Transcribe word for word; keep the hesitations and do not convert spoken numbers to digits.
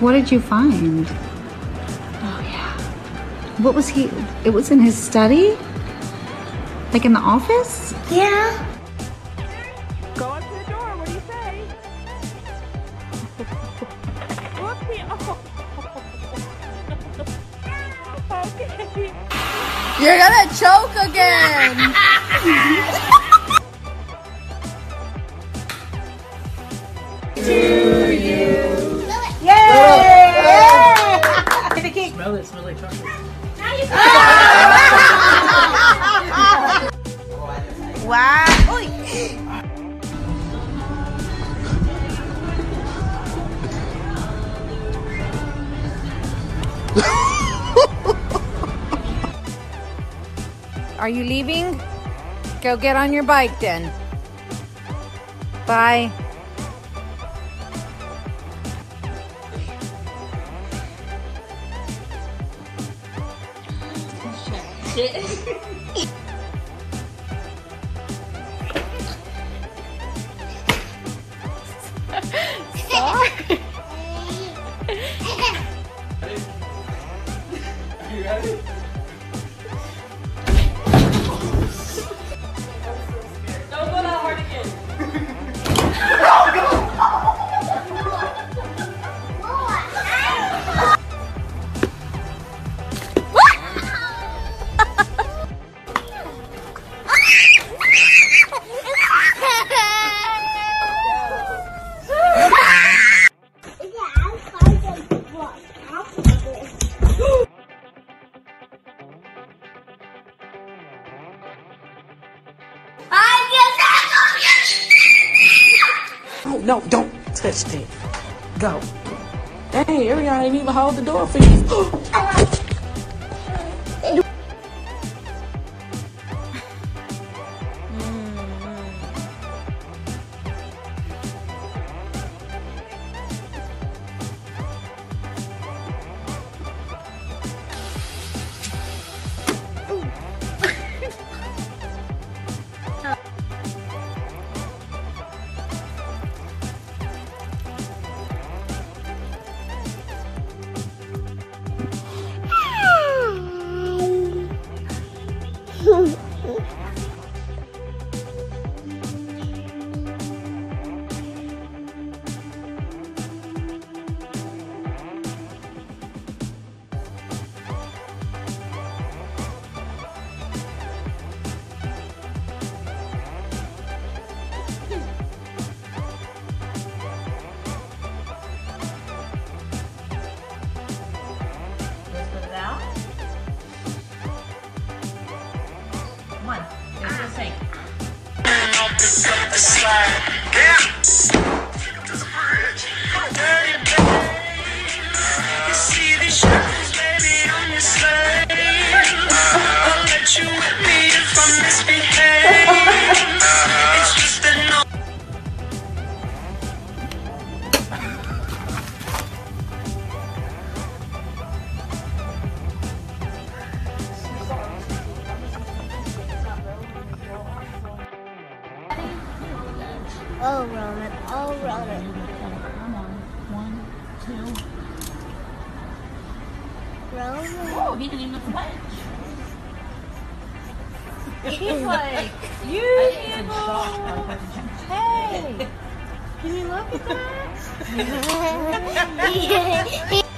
What did you find? Oh yeah. What was he? It was in his study? Like in the office? Yeah. Go up to the door. What do you say? Whoopsie. Oh. Okay. You're gonna choke again. To you. Yay! Smell it. Smells like chocolate. Wow. Oy. Are you leaving? Go get on your bike then. Bye. Sorry. Are you ready? Don't go that hard again. No, don't touch that. Go. Dang, Ariana didn't even hold the door for you. Oh, Roman. Oh, Roman. Come on. One, two. Roman. Oh, he didn't even flinch. He's like, You evil. Hey. can you look at that?